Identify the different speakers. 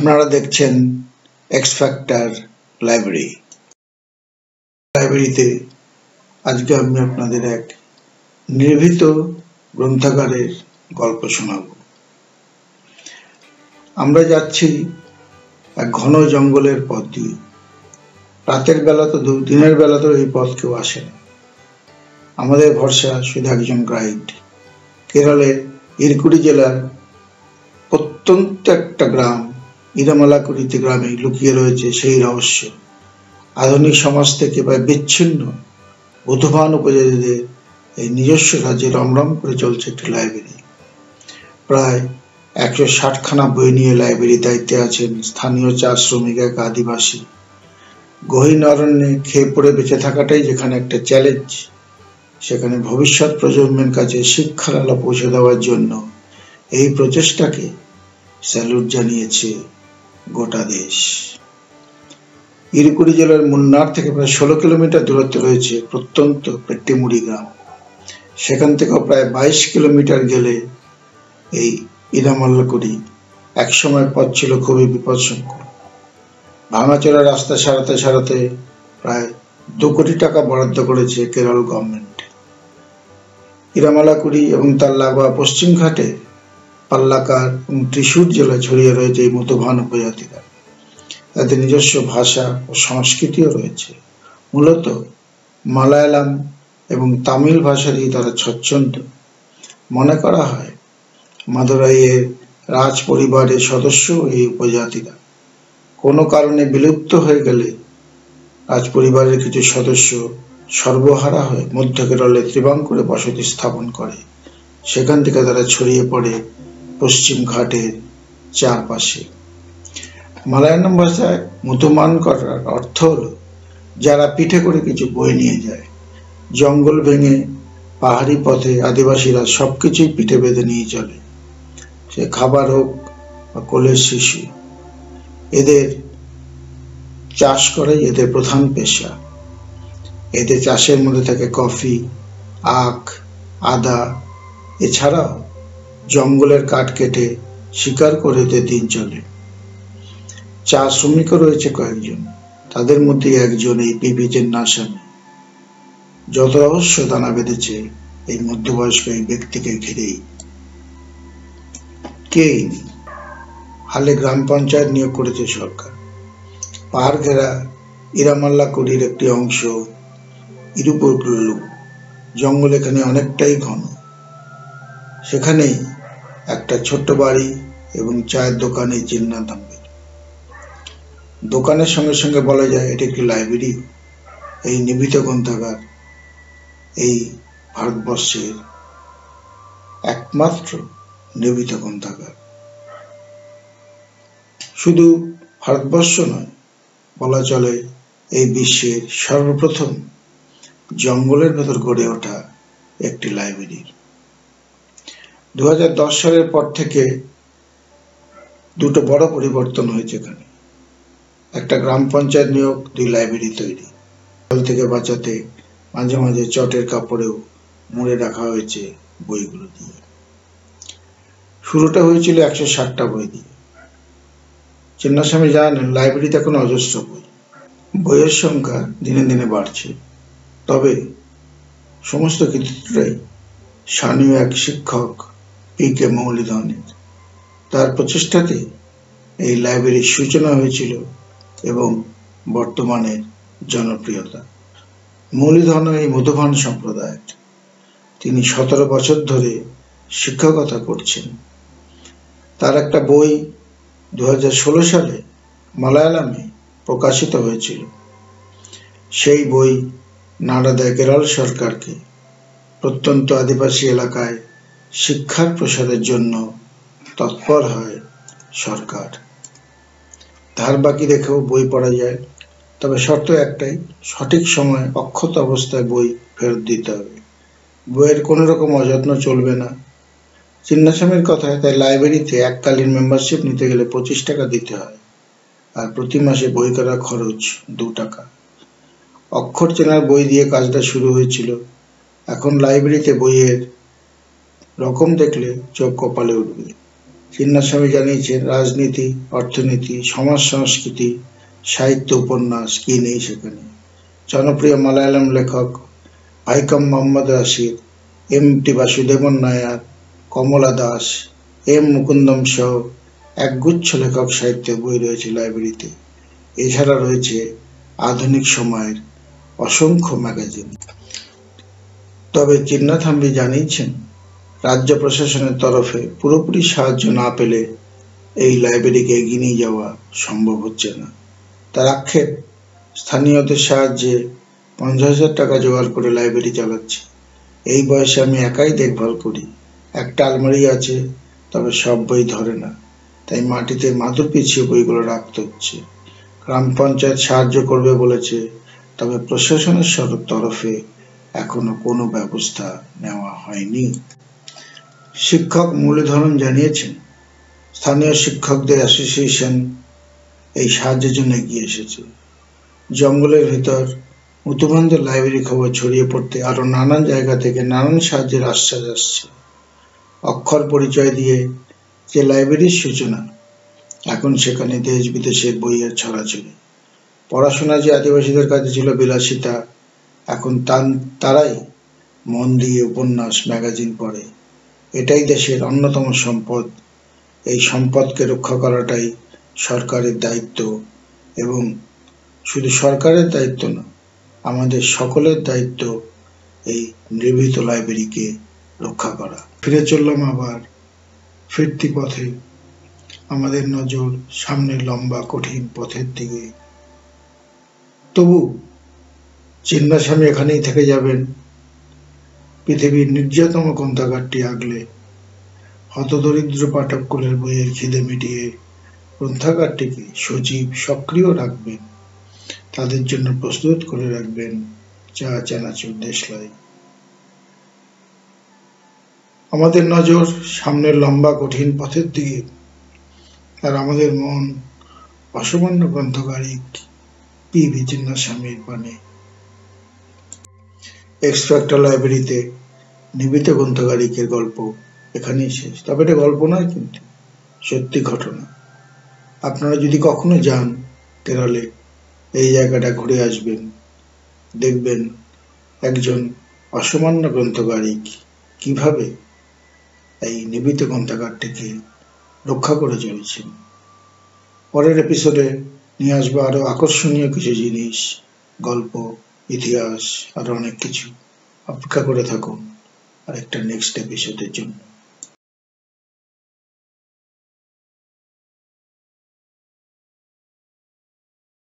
Speaker 1: আপনারা দেখছেন x factor library. লাইব্রেরিতে আজকে আমি আপনাদের এক নির্ভীত গ্রন্থাগারের গল্প শোনাব। আমরা যাচ্ছি এক ঘন জঙ্গলের পথ দিয়ে। রাতের বেলা তো দিনের বেলা তো এই পথ কেউ আসে না। আমাদের ভরসা শুধু একজন গাইড। কেরলের ইরকুড়ি জেলার প্রত্যন্ত একটা গ্রাম ইরামালাকুড়িতে গ্রামে লুকিয়ে রয়েছে সেই রহস্য। আধুনিক সমাজ থেকে প্রায় বিচ্ছিন্ন বুধবান উপজাতিদের এই নিজস্ব রাজ্যে রমরম করে চলছে একটি লাইব্রেরি। প্রায় 160খানা বই নিয়ে লাইব্রেরির দায়িত্বে আছেন স্থানীয় চা শ্রমিক এক আদিবাসী। গহীন অরণ্যে খেয়ে পড়ে বেঁচে থাকাটাই যেখানে একটা চ্যালেঞ্জ, সেখানে ভবিষ্যৎ প্রজন্মের কাছে শিক্ষার আলো পৌঁছে দেওয়ার জন্য এই প্রচেষ্টাকে স্যালুট জানিয়েছে গোটা দেশ। ইরকুড়ি জেলার মুন্নার থেকে প্রায় 16 কিলোমিটার দূরত্বে রয়েছে প্রত্যন্ত পেট্টিমুড়ি গ্রাম। সেখান থেকেও প্রায় 22 কিলোমিটার গেলে এই ইরামালাকুড়ি। একসময় পথ ছিল খুবই বিপদসংকুল। ভাঙাচোরা রাস্তা সারাতে সারাতে প্রায় 2 কোটি টাকা বরাদ্দ করেছে কেরল গভর্নমেন্ট। ইরামালাকুড়ি এবং তার লাগোয়া পশ্চিম ঘাটে পাল্লাকার এবং ত্রিশূর জেলায় ছড়িয়ে রয়েছে এই মতুভান উপজাতিরা। তাদের নিজস্ব ভাষা ও সংস্কৃতিও রয়েছে। মূলত মালায়ালাম এবং তামিল ভাষা দিয়ে তারা স্বচ্ছন্দ। মনে করা হয় মাদুরাইয়ের রাজ পরিবারের সদস্য এই উপজাতিরা। কোনো কারণে বিলুপ্ত হয়ে গেলে রাজ পরিবারের কিছু সদস্য সর্বহারা হয়ে মধ্য কেরলে ত্রিবাঙ্কুরে বসতি স্থাপন করে। সেখান থেকে তারা ছড়িয়ে পড়ে পশ্চিম ঘাটের চারপাশে। মালায়ালাম ভাষায় মুতুমান করার অর্থ হলো যারা পিঠে করে কিছু বয়ে নিয়ে যায়। জঙ্গল ভেঙে পাহাড়ি পথে আদিবাসীরা সবকিছুই পিঠে বেঁধে নিয়ে চলে, সে খাবার হোক বা কোলের শিশু। এদের চাষ করাই এদের প্রধান পেশা। এদের চাষের মধ্যে থাকে কফি, আখ, আদা। এছাড়াও জঙ্গলের কাঠ কেটে শিকার করে এদের দিন চলে। চা শ্রমিকও রয়েছে কয়েকজন, তাদের মধ্যে একজন এই পিপি চেন্নাস্বামী। যত রহস্য দানা বেঁধেছে এই মধ্যবয়স্ক এই ব্যক্তিকে ঘিরেই। কে ইনি? হালে গ্রাম পঞ্চায়েত নিয়োগ করেছে সরকার। পাহাড় ঘেরা ইরামালাকুড়ির একটি অংশ ইরুপুরলু জঙ্গল এখানে অনেকটাই ঘন। সেখানেই একটা ছোট্ট বাড়ি এবং চায়ের দোকানে চিন্নাতাম্বির। দোকানের সঙ্গে সঙ্গে বলা যায় এটি একটি লাইব্রেরি। এই নিভৃত গ্রন্থাগার এই ভারতবর্ষের একমাত্র নিভৃত গ্রন্থাগার। শুধু ভারতবর্ষ নয়, বলা চলে এই বিশ্বের সর্বপ্রথম জঙ্গলের ভেতর গড়ে ওঠা একটি লাইব্রেরি। 2010 সালের পর থেকে দুটো বড় পরিবর্তন হয়েছে এখানে। একটা গ্রাম পঞ্চায়েত নিয়োগ, 2 লাইব্রেরি তৈরি। জল থেকে বাঁচাতে মাঝে মাঝে চটের কাপড়েও মুড়ে রাখা হয়েছে বইগুলো দিয়ে। শুরুটা হয়েছিল 160টা বই দিয়ে। চিন্নাস্বামী জানালেন লাইব্রেরিতে এখন অজস্র বই। বইয়ের সংখ্যা দিনে দিনে বাড়ছে। তবে সমস্ত কৃতিত্বটাই স্থানীয় এক শিক্ষক PK মৌলিধনের। তার প্রচেষ্টাতে এই লাইব্রেরির সূচনা হয়েছিল এবং বর্তমানে জনপ্রিয়তা। মৌলিধন এই মধুবান সম্প্রদায়ের। তিনি 17 বছর ধরে শিক্ষকতা করছেন। তার একটা বই 2016 সালে মালায়ালামে প্রকাশিত হয়েছিল। সেই বই নাড়া দেয় কেরল সরকারকে। প্রত্যন্ত আদিবাসী এলাকায় শিক্ষার প্রসারের জন্য তৎপর হয় সরকার। ধার বাকি রেখেও বই পড়া যায়, তবে শর্ত একটাই, সঠিক সময়ে অক্ষত অবস্থায় বই ফেরত দিতে হবে। বইয়ের কোনো রকম অযত্ন চলবে না। চিন্নাস্বামীর কথায় তাই লাইব্রেরিতে এককালীন মেম্বারশিপ নিতে গেলে 25 টাকা দিতে হয়, আর প্রতি মাসে বই কেনার খরচ 2 টাকা। অক্ষর চেনার বই দিয়ে কাজটা শুরু হয়েছিল। এখন লাইব্রেরিতে বইয়ের রকম দেখলে চোখ কপালে উঠবে। চিন্নাস্বামী জানিয়েছেন রাজনীতি, অর্থনীতি, সমাজ সংস্কৃতি, সাহিত্য, উপন্যাস, কি নেই সেখানে। জনপ্রিয় মালায়ালাম লেখক ভাইকম মোহাম্মদ রাশিদ, এম.টি. বাসুদেবন নায়ার, কমলা দাস, এম মুকুন্দম সহ একগুচ্ছ লেখক সাহিত্যের বই রয়েছে লাইব্রেরিতে। এছাড়া রয়েছে আধুনিক সময়ের অসংখ্য ম্যাগাজিন। তবে চিন্নাথাম্বি জানিয়েছেন রাজ্য প্রশাসনের তরফে পুরোপুরি সাহায্য না পেলে এই লাইব্রেরিকে এগিয়ে নিয়ে যাওয়া সম্ভব হচ্ছে না। তার আক্ষেপ, স্থানীয়দের সাহায্যে 50,000 টাকা জোগাড় করে লাইব্রেরি চালাচ্ছে। এই বয়সে আমি একাই দেখভাল করি। একটা আলমারি আছে, তবে সব বই ধরে না, তাই মাটিতে মাদুর পিছিয়ে বইগুলো রাখতে হচ্ছে। গ্রাম পঞ্চায়েত সাহায্য করবে বলেছে, তবে প্রশাসনের তরফে এখনো কোনো ব্যবস্থা নেওয়া হয়নি। শিক্ষক মুরলীধরন জানিয়েছেন স্থানীয় শিক্ষকদের অ্যাসোসিয়েশন এই সাহায্যের জন্য এগিয়ে এসেছে। জঙ্গলের ভিতর মুতুবন্ধের লাইব্রেরি খবর ছড়িয়ে পড়তে আরো নানান জায়গা থেকে নানান সাহায্যের আশ্বাস আসছে। অক্ষর পরিচয় দিয়ে যে লাইব্রেরির সূচনা, এখন সেখানে দেশ বিদেশের বইয়ের ছড়াছড়ি। পড়াশোনা যে আদিবাসীদের কাছে ছিল বিলাসিতা, এখন তারাই মন দিয়ে উপন্যাস, ম্যাগাজিন পড়ে। এটাই দেশের অন্যতম সম্পদ। এই সম্পদকে রক্ষা করাটাই সরকারের দায়িত্ব, এবং শুধু সরকারের দায়িত্ব না, আমাদের সকলের দায়িত্ব এই নির্ভীত লাইব্রেরিকে রক্ষা করা। ফিরে চললাম আবার ফিরতি পথে। আমাদের নজর সামনের লম্বা কঠিন পথের দিকে। তবু চিন্নাস্বামী এখানেই থেকে যাবেন পৃথিবীর নির্যাতম গ্রন্থাগারটি আগলে। হতদরিদ্র পাঠককুলের বইয়ের খিদে মিটিয়ে গ্রন্থাগারটিকে সজীব, সক্রিয় রাখবেন। তাদের জন্য প্রস্তুত করে রাখবেন চা, চানাচুর, দেশলাই। আমাদের নজর সামনের লম্বা কঠিন পথের দিকে, আর আমাদের মন অসামান্য গ্রন্থকারিক পি.ভি. চিন্নাস্বামীর পানে। এক্স ফ্যাক্টর লাইব্রেরিতে নিবিত গ্রন্থকারিকের গল্প এখানেই শেষ। তবে এটা গল্প নয়, কিন্তু সত্যি ঘটনা। আপনারা যদি কখনো যান কেরলে, এই জায়গাটা ঘুরে আসবেন, দেখবেন একজন অসামান্য গ্রন্থকারিক কিভাবে এই নিবিত গ্রন্থাগারটিকে রক্ষা করে চলেছেন। পরের এপিসোডে নিয়ে আসবো আরো আকর্ষণীয় কিছু জিনিস, গল্প, ইতিহাস, আরো অনেক কিছু। অপেক্ষা করে থাকুন আরেকটা নেক্সট এপিসোডের জন্য।